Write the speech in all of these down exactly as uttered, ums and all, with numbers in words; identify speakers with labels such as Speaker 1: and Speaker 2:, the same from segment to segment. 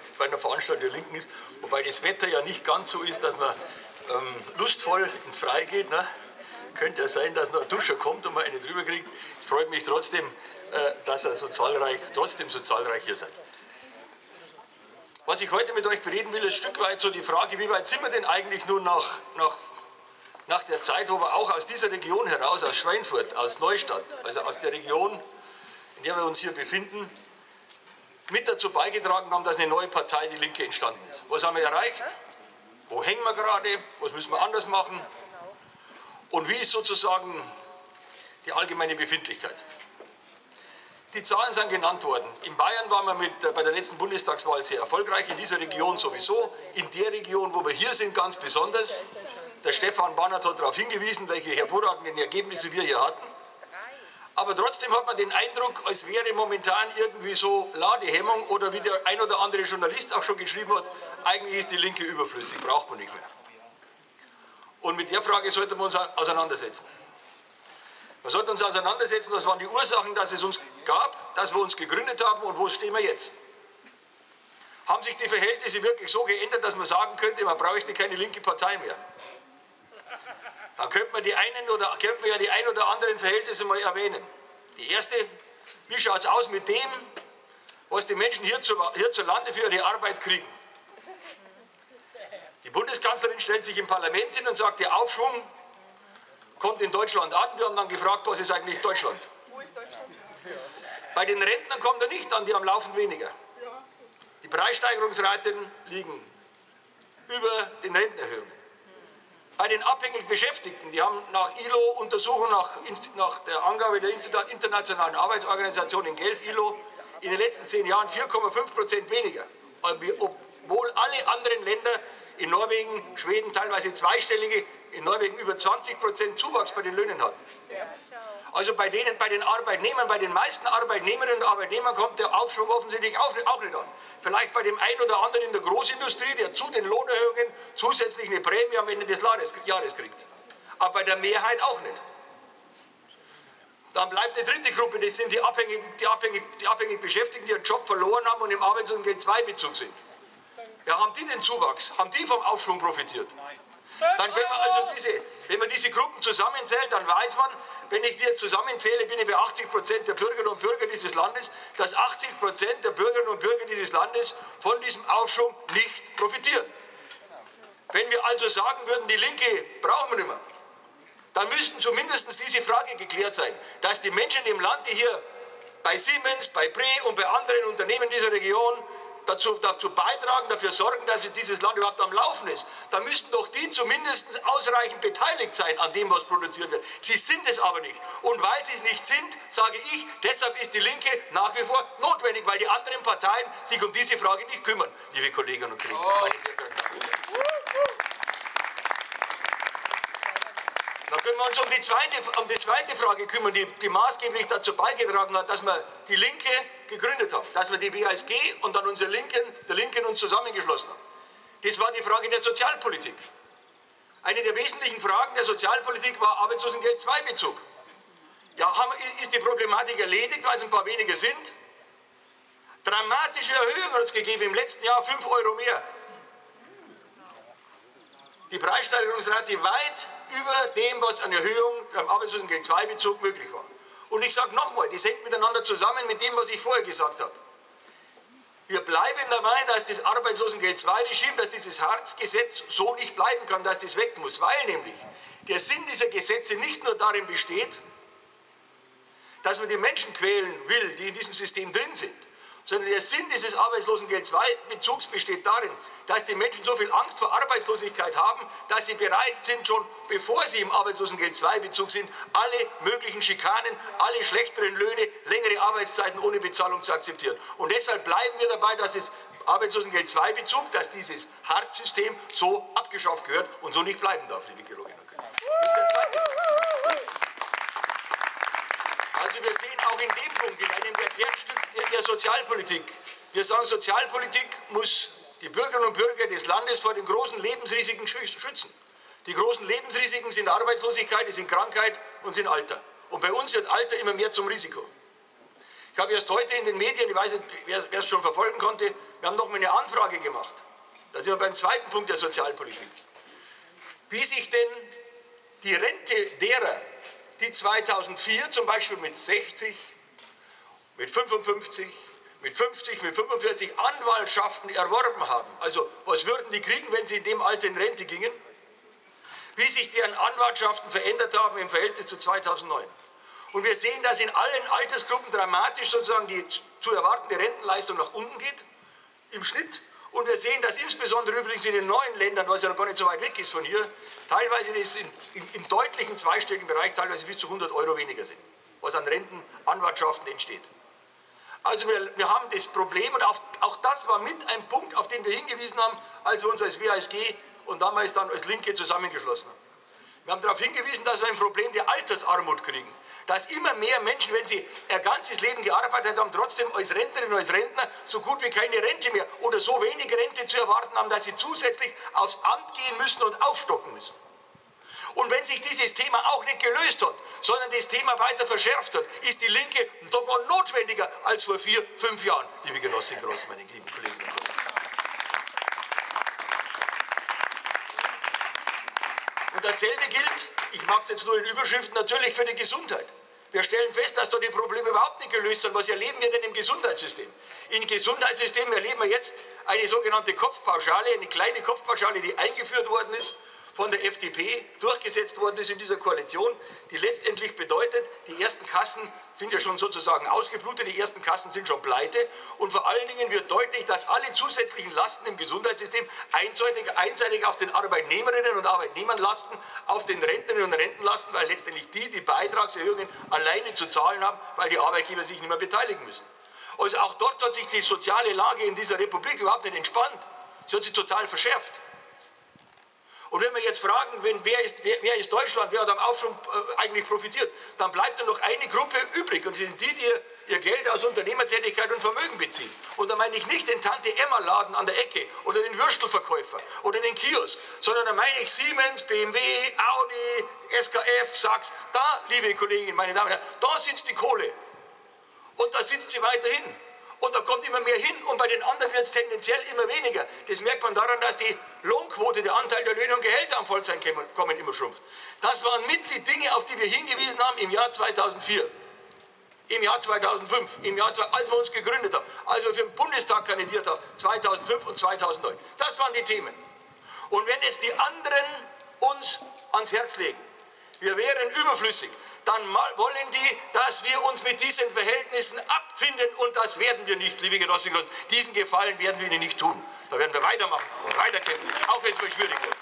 Speaker 1: bei einer Veranstaltung der Linken ist, wobei das Wetter ja nicht ganz so ist, dass man ähm, lustvoll ins Freie geht. Ne? Könnte ja sein, dass noch ein Duscher kommt und man eine drüber kriegt. Es freut mich trotzdem, äh, dass ihr so zahlreich, trotzdem so zahlreich hier seid. Was ich heute mit euch bereden will, ist ein Stück weit so die Frage, wie weit sind wir denn eigentlich nun nach, nach, nach der Zeit, wo wir auch aus dieser Region heraus, aus Schweinfurt, aus Neustadt, also aus der Region, in der wir uns hier befinden, mit dazu beigetragen haben, dass eine neue Partei, die Linke, entstanden ist. Was haben wir erreicht? Wo hängen wir gerade? Was müssen wir anders machen? Und wie ist sozusagen die allgemeine Befindlichkeit? Die Zahlen sind genannt worden. In Bayern waren wir mit, äh, bei der letzten Bundestagswahl sehr erfolgreich, in dieser Region sowieso, in der Region, wo wir hier sind, ganz besonders. Der Stefan Bannert hat darauf hingewiesen, welche hervorragenden Ergebnisse wir hier hatten. Aber trotzdem hat man den Eindruck, als wäre momentan irgendwie so Ladehemmung oder wie der ein oder andere Journalist auch schon geschrieben hat, eigentlich ist die Linke überflüssig, braucht man nicht mehr. Und mit der Frage sollten wir uns auseinandersetzen. Wir sollten uns auseinandersetzen, was waren die Ursachen, dass es uns gab, dass wir uns gegründet haben und wo stehen wir jetzt. Haben sich die Verhältnisse wirklich so geändert, dass man sagen könnte, man bräuchte keine linke Partei mehr? Dann könnte man, die einen oder, könnte man ja die ein oder anderen Verhältnisse mal erwähnen. Die erste, wie schaut es aus mit dem, was die Menschen hierzulande für ihre Arbeit kriegen? Die Bundeskanzlerin stellt sich im Parlament hin und sagt, der Aufschwung kommt in Deutschland an. Wir haben dann gefragt, was ist eigentlich Deutschland? Wo ist Deutschland? Bei den Rentnern kommt er nicht an, die haben laufend weniger. Die Preissteigerungsraten liegen über den Rentenerhöhungen. Bei den abhängig Beschäftigten, die haben nach I L O-Untersuchungen, nach, nach der Angabe der Internationalen Arbeitsorganisation in Genf, I L O, in den letzten zehn Jahren vier Komma fünf Prozent weniger. Obwohl alle anderen Länder, in Norwegen, Schweden teilweise zweistellige, in Norwegen über zwanzig Prozent Zuwachs bei den Löhnen hatten. Also bei, denen, bei den Arbeitnehmern, bei den meisten Arbeitnehmerinnen und Arbeitnehmern kommt der Aufschwung offensichtlich auch nicht an. Vielleicht bei dem einen oder anderen in der Großindustrie, der zu den Lohnerhöhungen zusätzlich eine Prämie am Ende des Jahres kriegt. Aber bei der Mehrheit auch nicht. Dann bleibt eine dritte Gruppe, das sind die abhängig, die abhängig, die abhängig Beschäftigten, die ihren Job verloren haben und im Arbeitslosengeld zwei Bezug sind. Ja, haben die den Zuwachs? Haben die vom Aufschwung profitiert? Nein. Dann, wenn man also diese, wenn man diese Gruppen zusammenzählt, dann weiß man, wenn ich die jetzt zusammenzähle, bin ich bei achtzig Prozent der Bürgerinnen und Bürger dieses Landes, dass achtzig Prozent der Bürgerinnen und Bürger dieses Landes von diesem Aufschwung nicht profitieren. Wenn wir also sagen würden, die Linke brauchen wir nicht mehr, dann müssten zumindest diese Frage geklärt sein, dass die Menschen im Land, die hier bei Siemens, bei Pre und bei anderen Unternehmen dieser Region Dazu, dazu beitragen, dafür sorgen, dass dieses Land überhaupt am Laufen ist. Da müssten doch die zumindest ausreichend beteiligt sein an dem, was produziert wird. Sie sind es aber nicht. Und weil sie es nicht sind, sage ich, deshalb ist die Linke nach wie vor notwendig, weil die anderen Parteien sich um diese Frage nicht kümmern, liebe Kolleginnen und Kollegen. Oh. Meine sehr verehrten Damen und Herren. Dann können wir uns um die zweite, um die zweite Frage kümmern, die, die maßgeblich dazu beigetragen hat, dass wir die Linke gegründet haben, dass wir die W A S G und dann unsere Linken, der Linken uns zusammengeschlossen haben. Das war die Frage der Sozialpolitik. Eine der wesentlichen Fragen der Sozialpolitik war Arbeitslosengeld zwei Bezug. Ja, haben, ist die Problematik erledigt, weil es ein paar weniger sind? Dramatische Erhöhungen hat es gegeben, im letzten Jahr fünf Euro mehr. Die Preissteigerungsrate weit über dem, was an Erhöhung am Arbeitslosengeld zwei Bezug möglich war. Und ich sage nochmal, das hängt miteinander zusammen mit dem, was ich vorher gesagt habe. Wir bleiben dabei, dass das Arbeitslosengeld zwei Regime, dass dieses Hartz-Gesetz so nicht bleiben kann, dass das weg muss, weil nämlich der Sinn dieser Gesetze nicht nur darin besteht, dass man die Menschen quälen will, die in diesem System drin sind, sondern der Sinn dieses Arbeitslosengeld zwei Bezugs besteht darin, dass die Menschen so viel Angst vor Arbeitslosigkeit haben, dass sie bereit sind, schon bevor sie im Arbeitslosengeld zwei Bezug sind, alle möglichen Schikanen, alle schlechteren Löhne, längere Arbeitszeiten ohne Bezahlung zu akzeptieren. Und deshalb bleiben wir dabei, dass das Arbeitslosengeld zwei Bezug, dass dieses Hartz-System so abgeschafft gehört und so nicht bleiben darf, liebe Kolleginnen und Kollegen. Das ist der zweite Punkt. Also wir sehen auch in dem Punkt, in einem der Kernstücke der, der Sozialpolitik, wir sagen, Sozialpolitik muss die Bürgerinnen und Bürger des Landes vor den großen Lebensrisiken schützen. Die großen Lebensrisiken sind Arbeitslosigkeit, sind Krankheit und sind Alter. Und bei uns wird Alter immer mehr zum Risiko. Ich habe erst heute in den Medien, ich weiß nicht, wer es schon verfolgen konnte, Wir haben noch mal eine Anfrage gemacht. Da sind wir beim zweiten Punkt der Sozialpolitik. Wie sich denn die Rente derer, die zweitausendvier zum Beispiel mit sechzig, mit fünfundfünfzig, mit fünfzig, mit fünfundvierzig Anwaltschaften erworben haben. Also was würden die kriegen, wenn sie in dem Alter in Rente gingen? Wie sich deren Anwaltschaften verändert haben im Verhältnis zu zweitausendneun. Und wir sehen, dass in allen Altersgruppen dramatisch sozusagen die zu erwartende Rentenleistung nach unten geht, im Schnitt. Und wir sehen, dass insbesondere übrigens in den neuen Ländern, was ja noch gar nicht so weit weg ist von hier, teilweise ist in, in, im deutlichen zweistelligen Bereich teilweise bis zu hundert Euro weniger sind, was an Rentenanwartschaften entsteht. Also wir, wir haben das Problem, und auch, auch das war mit ein Punkt, auf den wir hingewiesen haben, als wir uns als W A S G und damals dann als Linke zusammengeschlossen haben. Wir haben darauf hingewiesen, dass wir ein Problem der Altersarmut kriegen. Dass immer mehr Menschen, wenn sie ihr ganzes Leben gearbeitet haben, trotzdem als Rentnerin oder als Rentner so gut wie keine Rente mehr oder so wenig Rente zu erwarten haben, dass sie zusätzlich aufs Amt gehen müssen und aufstocken müssen. Und wenn sich dieses Thema auch nicht gelöst hat, sondern das Thema weiter verschärft hat, ist die Linke sogar notwendiger als vor vier, fünf Jahren, liebe Genossinnen und Genossen, meine lieben Kolleginnen und Kollegen. Und dasselbe gilt, ich mache es jetzt nur in Überschriften, natürlich für die Gesundheit. Wir stellen fest, dass da die Probleme überhaupt nicht gelöst sind. Was erleben wir denn im Gesundheitssystem? Im Gesundheitssystem erleben wir jetzt eine sogenannte Kopfpauschale, eine kleine Kopfpauschale, die eingeführt worden ist, von der F D P durchgesetzt worden ist in dieser Koalition, die letztendlich bedeutet, die ersten Kassen sind ja schon sozusagen ausgeblutet, die ersten Kassen sind schon pleite und vor allen Dingen wird deutlich, dass alle zusätzlichen Lasten im Gesundheitssystem einseitig, einseitig auf den Arbeitnehmerinnen und Arbeitnehmern lasten, auf den Rentnerinnen und Renten lasten, weil letztendlich die die Beitragserhöhungen alleine zu zahlen haben, weil die Arbeitgeber sich nicht mehr beteiligen müssen. Also auch dort hat sich die soziale Lage in dieser Republik überhaupt nicht entspannt. Sie hat sich total verschärft. Und wenn wir jetzt fragen, wenn, wer, ist, wer, wer ist Deutschland, wer hat am Aufschwung äh, eigentlich profitiert, dann bleibt nur noch eine Gruppe übrig. Und das sind die, die ihr, ihr Geld aus Unternehmertätigkeit und Vermögen beziehen. Und da meine ich nicht den Tante-Emma-Laden an der Ecke oder den Würstelverkäufer oder den Kiosk, sondern da meine ich Siemens, B M W, Audi, S K F, Sachs. Da, liebe Kolleginnen, meine Damen und Herren, da sitzt die Kohle. Und da sitzt sie weiterhin. Und da kommt immer mehr hin und bei den anderen wird es tendenziell immer weniger. Das merkt man daran, dass die Lohnquote, der Anteil der Löhne und Gehälter am Vollzeiteinkommen immer schrumpft. Das waren mit die Dinge, auf die wir hingewiesen haben im Jahr zweitausendvier, im Jahr zweitausendfünf, im Jahr, als wir uns gegründet haben, als wir für den Bundestag kandidiert haben, zweitausendfünf und zweitausendneun. Das waren die Themen. Und wenn jetzt die anderen uns ans Herz legen, wir wären überflüssig, dann wollen die, dass wir uns mit diesen Verhältnissen abfinden und das werden wir nicht, liebe Genossinnen und Genossen. Diesen Gefallen werden wir ihnen nicht tun. Da werden wir weitermachen und weiterkämpfen, auch wenn es mal schwierig wird.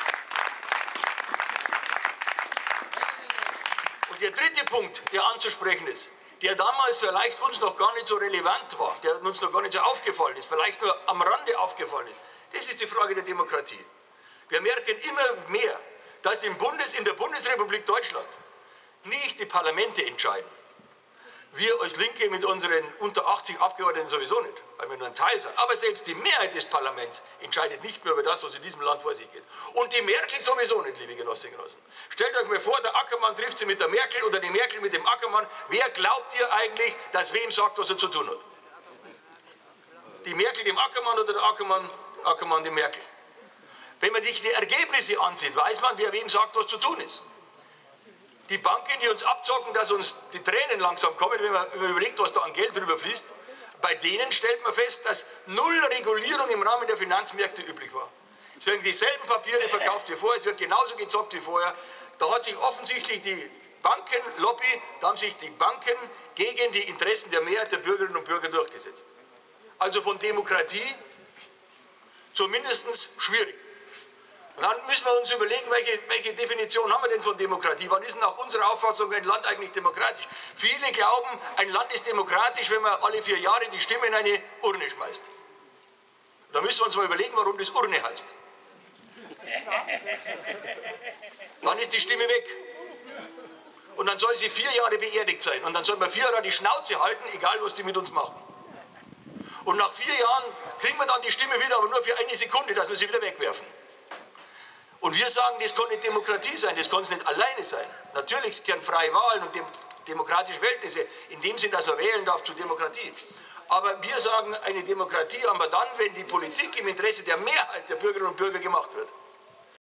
Speaker 1: Und der dritte Punkt, der anzusprechen ist, der damals vielleicht uns noch gar nicht so relevant war, der uns noch gar nicht so aufgefallen ist, vielleicht nur am Rande aufgefallen ist, das ist die Frage der Demokratie. Wir merken immer mehr, dass im Bundes, in der Bundesrepublik Deutschland nicht die Parlamente entscheiden. Wir als Linke mit unseren unter achtzig Abgeordneten sowieso nicht, weil wir nur ein Teil sind. Aber selbst die Mehrheit des Parlaments entscheidet nicht mehr über das, was in diesem Land vor sich geht. Und die Merkel sowieso nicht, liebe Genossinnen und Genossen. Stellt euch mal vor, der Ackermann trifft sie mit der Merkel oder die Merkel mit dem Ackermann. Wer glaubt ihr eigentlich, dass wem sagt, was er zu tun hat? Die Merkel dem Ackermann oder der Ackermann, Ackermann dem Merkel? Wenn man sich die Ergebnisse ansieht, weiß man, wer wem sagt, was zu tun ist. Die Banken, die uns abzocken, dass uns die Tränen langsam kommen, wenn man überlegt, was da an Geld drüber fließt, bei denen stellt man fest, dass null Regulierung im Rahmen der Finanzmärkte üblich war. Es werden dieselben Papiere verkauft wie vorher, es wird genauso gezockt wie vorher. Da hat sich offensichtlich die Bankenlobby, da haben sich die Banken gegen die Interessen der Mehrheit der Bürgerinnen und Bürger durchgesetzt. Also von Demokratie zumindest schwierig. Und dann müssen wir uns überlegen, welche, welche Definition haben wir denn von Demokratie? Wann ist denn nach unserer Auffassung ein Land eigentlich demokratisch? Viele glauben, ein Land ist demokratisch, wenn man alle vier Jahre die Stimme in eine Urne schmeißt. Da müssen wir uns mal überlegen, warum das Urne heißt. Dann ist die Stimme weg. Und dann soll sie vier Jahre beerdigt sein. Und dann soll man vier Jahre die Schnauze halten, egal was die mit uns machen. Und nach vier Jahren kriegen wir dann die Stimme wieder, aber nur für eine Sekunde, dass wir sie wieder wegwerfen. Und wir sagen, das kann nicht Demokratie sein, das kann es nicht alleine sein. Natürlich gehören freie Wahlen und dem, demokratische Verhältnisse in dem Sinn, dass er wählen darf, zur Demokratie. Aber wir sagen, eine Demokratie haben wir dann, wenn die Politik im Interesse der Mehrheit der Bürgerinnen und Bürger gemacht wird.